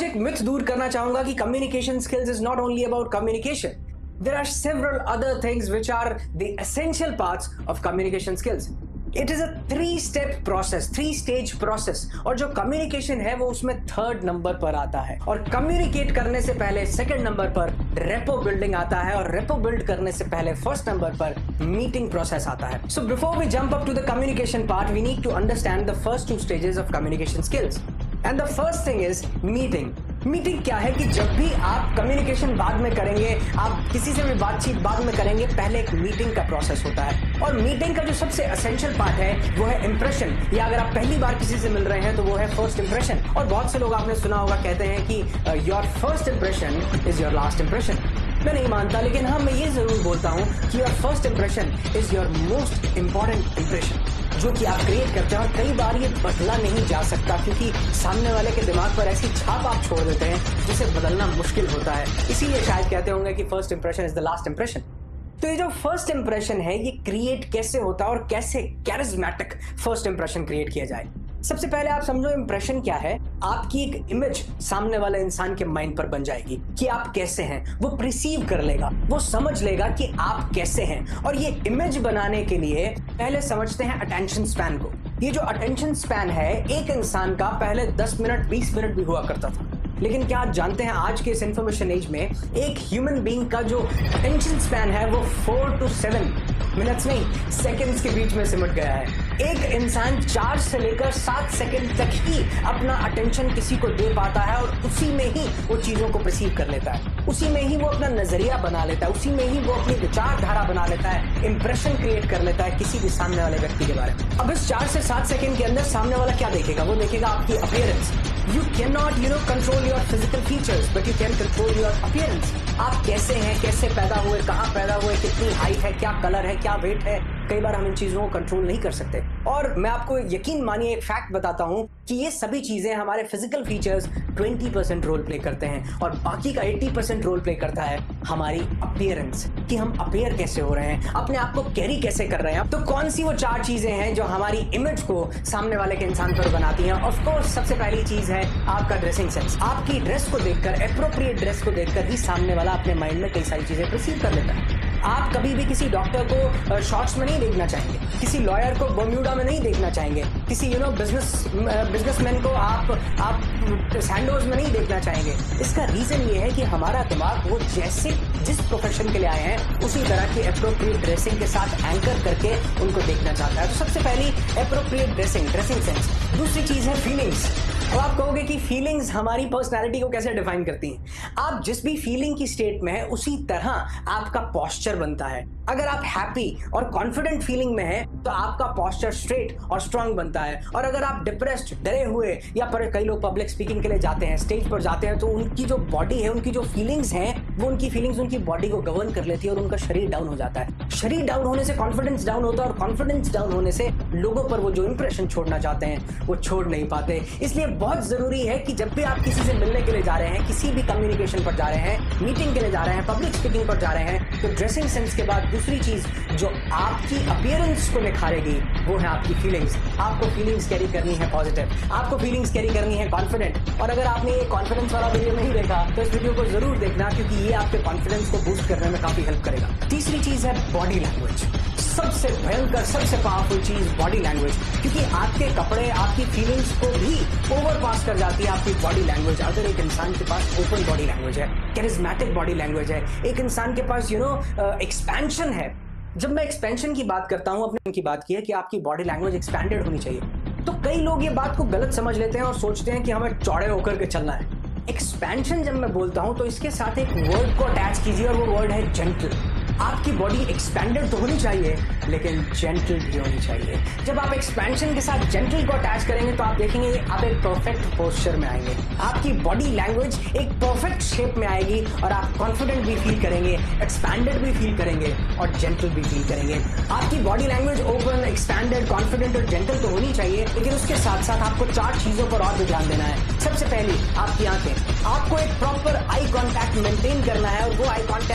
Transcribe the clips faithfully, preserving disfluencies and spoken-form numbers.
आज एक मिथ दूर करना चाहूंगा कि communication skills is not only about communication. There are several other things which are the essential parts of communication skills. It is a three-step process, three-stage process. और जो communication है वो उसमें third number पर आता है. और communicate करने से पहले second number पर repo building आता है और repo build करने से पहले first number पर meeting process आता है. So before we jump up to the communication part, we need to understand the first two stages of communication skills. And the first thing is meeting. Meeting क्या है कि जब भी आप communication बाद में करेंगे, आप किसी से भी बातचीत बाद में करेंगे, पहले एक मीटिंग का प्रोसेस होता है. और मीटिंग का जो सबसे एसेंशियल पार्ट है वो है इंप्रेशन. या अगर आप पहली बार किसी से मिल रहे हैं तो वो है फर्स्ट इंप्रेशन. और बहुत से लोग आपने सुना होगा कहते हैं कि your first impression is your last impression. मैं नहीं मानता, लेकिन हाँ मैं ये जरूर बोलता हूँ कि your first impression is your most important impression जो कि आप क्रिएट करते हैं. और कई बार ये बदला नहीं जा सकता क्योंकि सामने वाले के दिमाग पर ऐसी छाप आप छोड़ देते हैं जिसे बदलना मुश्किल होता है. इसीलिए शायद कहते होंगे कि first impression is the last impression. तो ये जो फर्स्ट इंप्रेशन है ये क्रिएट कैसे होता है और कैसे कैरिज्मेटिक फर्स्ट इंप्रेशन क्रिएट किया जाए. सबसे पहले आप समझो इंप्रेशन क्या है. आपकी एक इमेज सामने वाले इंसान के माइंड पर बन जाएगी कि आप कैसे हैं. वो प्रिसीव कर लेगा, वो समझ लेगा कि आप कैसे हैं. और ये इमेज बनाने के लिए पहले समझते हैं अटेंशन स्पैन को. ये जो अटेंशन स्पैन है एक इंसान का पहले दस मिनट बीस मिनट भी हुआ करता था. लेकिन क्या आप जानते हैं आज के इस इंफॉर्मेशन एज में एक ह्यूमन बीइंग का जो अटेंशन स्पैन है वो फोर टू सेवन मिनट्स नहीं सेकंड्स के बीच में सिमट गया है. एक इंसान चार से लेकर सात सेकंड तक ही अपना अटेंशन किसी को दे पाता है और उसी में ही वो चीजों को परसीव कर लेता है. उसी में ही वो अपना नजरिया बना लेता है. उसी में ही वो अपनी विचारधारा बना लेता है. इंप्रेशन क्रिएट कर लेता है किसी भी सामने वाले व्यक्ति के बारे में. अब इस चार से सात सेकंड के अंदर सामने वाला क्या देखेगा? वो देखेगा आपकी appearance. You cannot, you know, control your physical features, but you can control your appearance. आप कैसे हैं, कैसे पैदा हुए, कहाँ पैदा हुए, कितनी हाइट है, क्या कलर है, क्या वेट है. कई बार हम इन चीजों को कंट्रोल नहीं कर सकते. और मैं आपको यकीन मानिए एक फैक्ट बताता हूं कि ये सभी चीजें हमारे फिजिकल फीचर्स बीस परसेंट रोल प्ले करते हैं और बाकी का अस्सी परसेंट रोल प्ले करता है हमारी अपीयरेंस, कि हम अपीयर कैसे हो रहे हैं, अपने आप को कैरी कैसे कर रहे हैं. तो कौन सी वो चार चीजें हैं जो हमारी इमेज को सामने वाले के इंसान पर बनाती हैं? ऑफ कोर्स सबसे पहली चीज है आपका ड्रेसिंग सेंस. आपकी ड्रेस को देखकर, एप्रोप्रिएट ड्रेस को देखकर ही सामने वाला अपने माइंड में कई सारी चीजें परसीव कर लेता है. आप कभी भी किसी डॉक्टर को शॉर्ट्स में नहीं देखना चाहेंगे, किसी लॉयर को बर्म्यूडा में नहीं देखना चाहेंगे, किसी यू नो बिजनेस बिजनेसमैन को आप आप सैंडोज में नहीं देखना चाहेंगे. इसका रीजन ये है कि हमारा दिमाग वो जैसे जिस प्रोफेशन के लिए आए हैं उसी तरह की एप्रोप्रिएट ड्रेसिंग के साथ एंकर करके उनको देखना चाहता है. तो सबसे पहली एप्रोप्रिएट ड्रेसिंग, ड्रेसिंग सेंस. दूसरी चीज है फीलिंग्स. अब आप कहोगे कि फीलिंग्स हमारी पर्सनैलिटी को कैसे डिफाइन करती हैं? आप जिस भी फीलिंग की स्टेट में है उसी तरह आपका पॉस्चर बनता है. अगर आप हैप्पी और कॉन्फिडेंट फीलिंग में है तो आपका पॉस्चर स्ट्रेट और स्ट्रांग बनता है. और अगर आप डिप्रेस्ड, डरे हुए, या पर कई लोग पब्लिक स्पीकिंग के लिए जाते हैं, स्टेज पर जाते हैं, तो उनकी जो बॉडी है, उनकी जो फीलिंग्स हैं, वो उनकी फीलिंग्स उनकी बॉडी को गवर्न कर लेती है और उनका शरीर डाउन हो जाता है. शरीर डाउन होने से कॉन्फिडेंस डाउन होता है और कॉन्फिडेंस डाउन होने से लोगों पर वो जो इंप्रेशन छोड़ना चाहते हैं वो छोड़ नहीं पाते. इसलिए बहुत जरूरी है कि जब भी आप किसी से मिलने के लिए जा रहे हैं, किसी भी कम्युनिकेशन पर जा रहे हैं, मीटिंग के लिए जा रहे हैं, पब्लिक स्पीकिंग पर जा रहे हैं, तो ड्रेसिंग सेंस के बाद दूसरी चीज जो आपकी अपीयरेंस को निखारेगी वो है आपकी फीलिंग्स. आपको फीलिंग्स कैरी करनी है पॉजिटिव, आपको फीलिंग्स कैरी करनी है कॉन्फिडेंट. और अगर आपने ये कॉन्फिडेंस वाला वीडियो नहीं देखा तो इस वीडियो को जरूर देखना क्योंकि ये आपके कॉन्फिडेंस को बूस्ट करने में काफी हेल्प करेगा. तीसरी चीज है बॉडी लैंग्वेज. सबसे भयंकर, सबसे पावरफुल चीज बॉडी लैंग्वेज, क्योंकि आपके कपड़े आपकी फीलिंग्स को भी ओवर पास कर जाती है आपकी बॉडी लैंग्वेज. अगर एक इंसान के पास ओपन बॉडी लैंग्वेज है, कैरिज्मेटिक बॉडी लैंग्वेज है, एक इंसान के पास यू नो एक्सपेंशन है. जब मैं एक्सपेंशन की बात करता हूं, अपने की बात की है कि आपकी बॉडी लैंग्वेज एक्सपैंडेड होनी चाहिए, तो कई लोग ये बात को गलत समझ लेते हैं और सोचते हैं कि हमें चौड़े होकर के चलना है. एक्सपेंशन जब मैं बोलता हूं तो इसके साथ एक वर्ड को अटैच कीजिए और वो वर्ड है जेंटल. आपकी बॉडी एक्सपैंडेड तो होनी चाहिए लेकिन जेंटल भी होनी चाहिए. जब आप एक्सपेंशन के साथ जेंटल को अटैच करेंगे तो आप देखेंगे आप एक परफेक्ट पोस्चर में आएंगे. आपकी बॉडी लैंग्वेज एक परफेक्ट शेप में आएगी और आप कॉन्फिडेंट भी फील करेंगे, एक्सपैंडेड भी फील करेंगे और जेंटल भी फील करेंगे. आपकी body language open, expanded, confident और जेंटल तो होनी चाहिए, लेकिन उसके साथ साथ आपको चार चीजों पर और भी ध्यान देना है. सबसे पहली आपकी आंखें. आपको एक प्रॉपर आई कॉन्टैक्ट मेंटेन करना है और वो आई कॉन्टैक्ट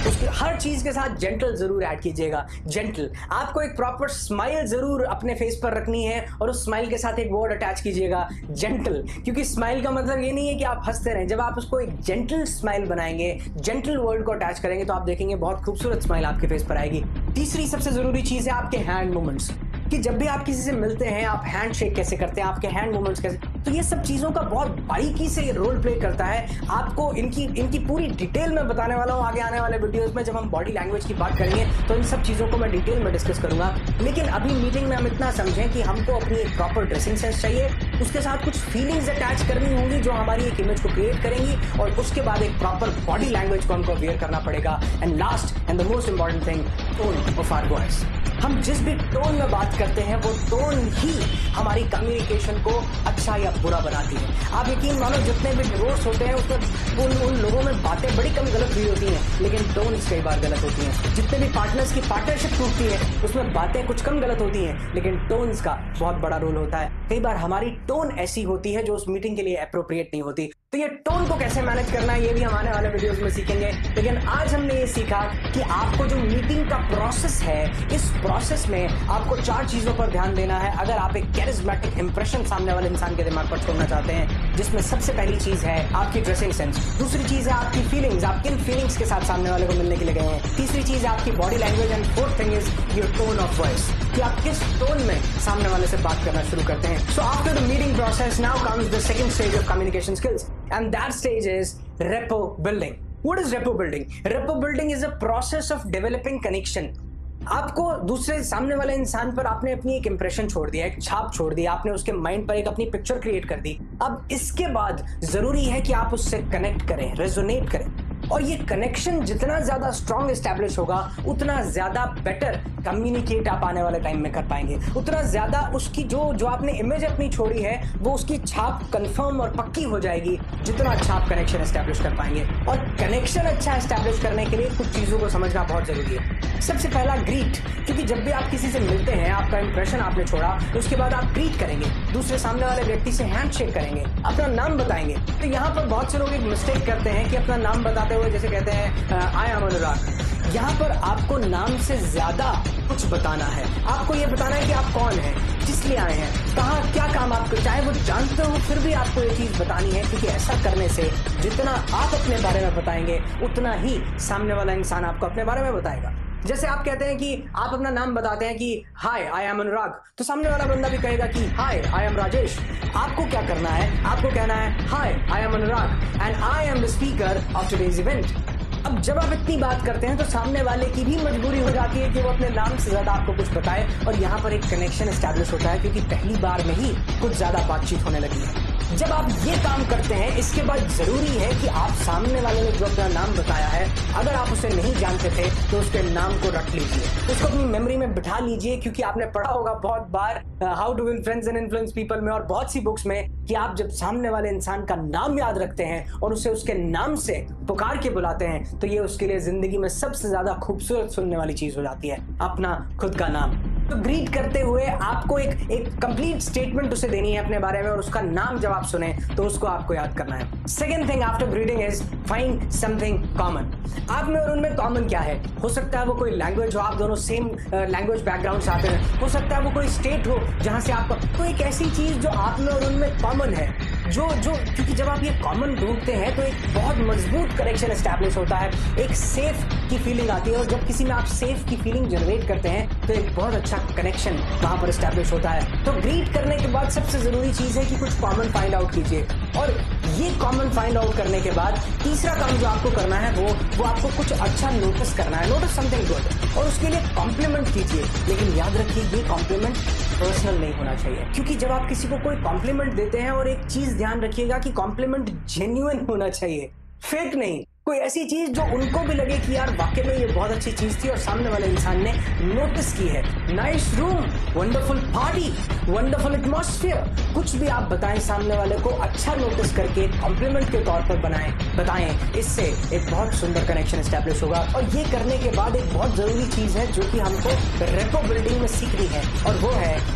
उसके हर चीज के साथ जेंटल जरूर ऐड कीजिएगा। जेंटल, आपको एक प्रॉपर स्माइल जरूर अपने फेस पर रखनी है और उस स्माइल के साथ एक वर्ड अटैच कीजिएगा, जेंटल। क्योंकि स्माइल का मतलब ये नहीं है कि आप हंसते रहें, जब आप उसको एक जेंटल स्माइल बनाएंगे, जेंटल वर्ड को अटैच करेंगे, तो आप देखेंगे बहुत खूबसूरत स्माइल आपके फेस पर आएगी। तीसरी सबसे जरूरी चीज है आपके हैंड मूवमेंट्स, कि जब भी आप किसी से मिलते हैं आप हैंड शेक कैसे करते हैं, आपके हैंड मूवमेंट्स कैसे, तो ये सब चीजों का बहुत बारीकी से रोल प्ले करता है। आपको इनकी इनकी पूरी डिटेल में बताने वाला हूँ आगे आने वाले वीडियोस में। जब हम बॉडी लैंग्वेज की बात करेंगे तो इन सब चीजों को मैं डिटेल में डिस्कस करूंगा। लेकिन अभी मीटिंग में हम इतना समझें कि हमको अपनी एक प्रॉपर ड्रेसिंग सेंस चाहिए, उसके साथ कुछ फीलिंग्स अटैच करनी होंगी जो हमारी एक इमेज को क्रिएट करेंगी, और उसके बाद एक प्रॉपर बॉडी लैंग्वेज को हमको वेयर करना पड़ेगा। And last and the most important thing, tone of our voice. हम जिस भी टोन में बात करते हैं वो टोन ही हमारी कम्युनिकेशन को अच्छा या बुरा बनाती है। आप यकीन मानो जितने भी डिवोर्स होते हैं उसमें उन उन लोगों में बातें बड़ी कम गलत हुई होती हैं, लेकिन टोन्स कई बार गलत होती हैं। जितने भी पार्टनर्स की पार्टनरशिप टूटती है उसमें बातें कुछ कम गलत होती हैं, लेकिन टोन्स का बहुत बड़ा रोल होता है। कई बार हमारी टोन ऐसी होती है जो उस मीटिंग के लिए अप्रोप्रिएट नहीं होती। तो ये टोन को कैसे मैनेज करना है ये भी हम आने वाले वीडियोस में सीखेंगे। लेकिन आज हमने ये सीखा कि आपको जो मीटिंग का प्रोसेस है, इस प्रोसेस में आपको चार चीजों पर ध्यान देना है अगर आप एक कैरिज्मेटिक इंप्रेशन सामने वाले इंसान के दिमाग पर छोड़ना चाहते हैं। जिसमें सबसे पहली चीज है आपकी ड्रेसिंग सेंस, दूसरी चीज है आपकी फीलिंग्स, आप किन फीलिंग्स के साथ सामने वाले को मिलने के लिए गए हैं, तीसरी चीज है आपकी body language, and fourth thing is your tone of voice, कि आप किस टोन में सामने वाले से बात करना शुरू करते हैं। So after the meeting process now comes the second stage of communication skills, and that stage is rapport building. What is rapport building? Rapport building is a process of developing connection. आपको दूसरे सामने वाले इंसान पर आपने अपनी एक impression छोड़ दिया, एक छाप छोड़ दिया, आपने उसके माइंड पर एक अपनी पिक्चर क्रिएट कर दी। अब इसके बाद जरूरी है कि आप उससे कनेक्ट करें, रेजोनेट करें, और ये कनेक्शन जितना ज्यादा स्ट्रॉन्ग एस्टैब्लिश होगा उतना ज्यादा बेटर कम्युनिकेट आप आने वाले टाइम में कर पाएंगे, उतना ज्यादा उसकी जो जो आपने इमेज अपनी छोड़ी है वो उसकी छाप कंफर्म और पक्की हो जाएगी, जितना अच्छा आप कनेक्शन एस्टैब्लिश कर पाएंगे। और कनेक्शन अच्छा एस्टैब्लिश करने के लिए कुछ चीजों को समझना बहुत जरूरी है। सबसे पहला ग्रीट, क्योंकि जब भी आप किसी से मिलते हैं, आपका इंप्रेशन आपने छोड़ा, उसके बाद आप ग्रीट करेंगे, दूसरे सामने वाले व्यक्ति से हैंडशेक करेंगे, अपना नाम बताएंगे। तो यहाँ पर बहुत से लोग एक मिस्टेक करते हैं कि अपना नाम बताते हुए जैसे कहते हैं आई एम अनुराग। यहाँ पर आपको नाम से ज्यादा कुछ बताना है, आपको ये बताना है कि आप कौन हैं, किस लिए आए हैं, कहाँ क्या काम आपको, चाहे वो जानते हो फिर भी आपको ये चीज बतानी है। क्योंकि ऐसा करने से जितना आप अपने बारे में बताएंगे उतना ही सामने वाला इंसान आपको अपने बारे में बताएगा। जैसे आप कहते हैं कि आप अपना नाम बताते हैं कि हाय आई एम अनुराग, तो सामने वाला बंदा भी कहेगा कि हाय आई एम राजेश। आपको क्या करना है, आपको कहना है hi I am Anurag and I am the speaker of today's event. अब जब आप इतनी बात करते हैं तो सामने वाले की भी मजबूरी हो जाती है कि वो अपने नाम से ज्यादा आपको कुछ बताए, और यहाँ पर एक कनेक्शन एस्टैब्लिश होता है क्योंकि पहली बार में ही कुछ ज्यादा बातचीत होने लगी है। जब आप ये काम करते हैं इसके बाद जरूरी है कि आप सामने वाले ने जो अपना नाम बताया है, अगर आप उसे नहीं जानते थे तो उसके नाम को रख लीजिए, उसको अपनी मेमोरी में बिठा लीजिए। क्योंकि आपने पढ़ा होगा बहुत बार how to win friends and influence people में और बहुत सी बुक्स में कि आप जब सामने वाले इंसान का नाम याद रखते हैं और उसे उसके नाम से पुकार के बुलाते हैं तो ये उसके लिए जिंदगी में सबसे ज्यादा खूबसूरत सुनने वाली चीज हो जाती है, अपना खुद का नाम। तो ग्रीट करते हुए आपको एक एक कंप्लीट स्टेटमेंट उसे देनी है अपने बारे में, और उसका नाम जब आप सुने तो उसको आपको याद करना है। Second thing after greeting is find something common. आप में और उनमें कॉमन क्या है? हो सकता है वो कोई लैंग्वेज हो, आप दोनों सेम लैंग्वेज बैकग्राउंड से आते हैं, हो सकता है वो कोई स्टेट हो जहां से आपका, तो एक ऐसी चीज जो आप में और उनमें कॉमन है, जो जो क्योंकि जब आप ये कॉमन ढूंढते हैं तो एक बहुत मजबूत कनेक्शन एस्टैब्लिश होता है, एक सेफ की फीलिंग आती है, और जब किसी में आप सेफ की फीलिंग जनरेट करते हैं तो एक बहुत अच्छा कनेक्शन वहां पर एस्टैब्लिश होता है। तो ग्रीट करने के बाद सबसे जरूरी चीज है कि कुछ कॉमन फाइंड आउट कीजिए, और ये कॉमन फाइंड आउट करने के बाद तीसरा काम जो आपको करना है वो वो आपको कुछ अच्छा नोटिस करना है, नोटिस समथिंग गुड, और उसके लिए कॉम्प्लीमेंट कीजिए। लेकिन याद रखिए ये कॉम्प्लीमेंट पर्सनल नहीं होना चाहिए, क्योंकि जब आप किसी को कोई कॉम्प्लीमेंट देते हैं, और एक चीज ध्यान रखिएगा कि कॉम्प्लीमेंट जेन्युइन होना चाहिए, फेक नहीं, कोई ऐसी चीज जो उनको भी लगे कि यार वाकई में ये बहुत अच्छी चीज थी और सामने वाले इंसान ने नोटिस की है। Nice room, wonderful party, wonderful atmosphere, कुछ भी आप बताएं सामने वाले को अच्छा नोटिस करके कॉम्प्लीमेंट के तौर पर बनाएं बताएं इससे एक बहुत सुंदर कनेक्शन एस्टैब्लिश होगा। और ये करने के बाद एक बहुत जरूरी चीज है जो कि हमको रेपो बिल्डिंग में सीखनी है, और वो है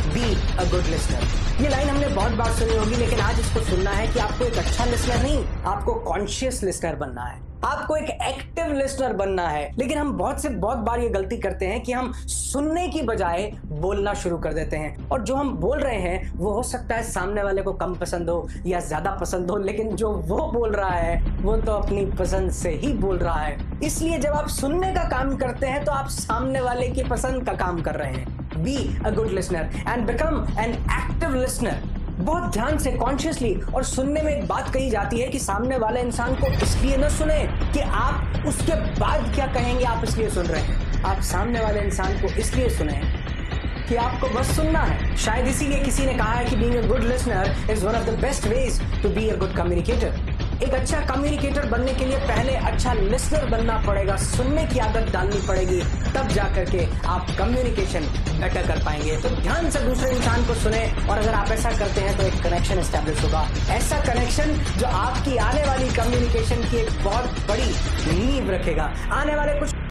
बी अ गुड लिसनर। ये लाइन हमने बहुत बार सुनी होगी, लेकिन आज इसको सुनना है कि आपको एक अच्छा लिसनर नहीं, आपको कॉन्शियस लिसनर बनना है, आपको एक एक्टिव लिसनर बनना है। लेकिन हम बहुत से बहुत बार ये गलती करते हैं कि हम सुनने की बजाय बोलना शुरू कर देते हैं, और जो हम बोल रहे हैं वो हो सकता है सामने वाले को कम पसंद हो या ज्यादा पसंद हो, लेकिन जो वो बोल रहा है वो तो अपनी पसंद से ही बोल रहा है। इसलिए जब आप सुनने का काम करते हैं तो आप सामने वाले की पसंद का काम कर रहे हैं। Be a good listener and become an active listener. बहुत ध्यान से, कॉन्शियसली। और सुनने में एक बात कही जाती है कि सामने वाले इंसान को इसलिए न सुने कि आप उसके बाद क्या कहेंगे आप इसलिए सुन रहे हैं। आप सामने वाले इंसान को इसलिए सुने कि आपको बस सुनना है। शायद इसीलिए किसी ने कहा है कि being a good listener is one of the best ways to be a good communicator. एक अच्छा कम्युनिकेटर बनने के लिए पहले अच्छा लिसनर बनना पड़ेगा, सुनने की आदत डालनी पड़ेगी, तब जाकर के आप कम्युनिकेशन बेटर कर पाएंगे। तो ध्यान से दूसरे इंसान को सुने, और अगर आप ऐसा करते हैं तो एक कनेक्शन एस्टैब्लिश होगा, ऐसा कनेक्शन जो आपकी आने वाली कम्युनिकेशन की एक बहुत बड़ी नींव रखेगा। आने वाले कुछ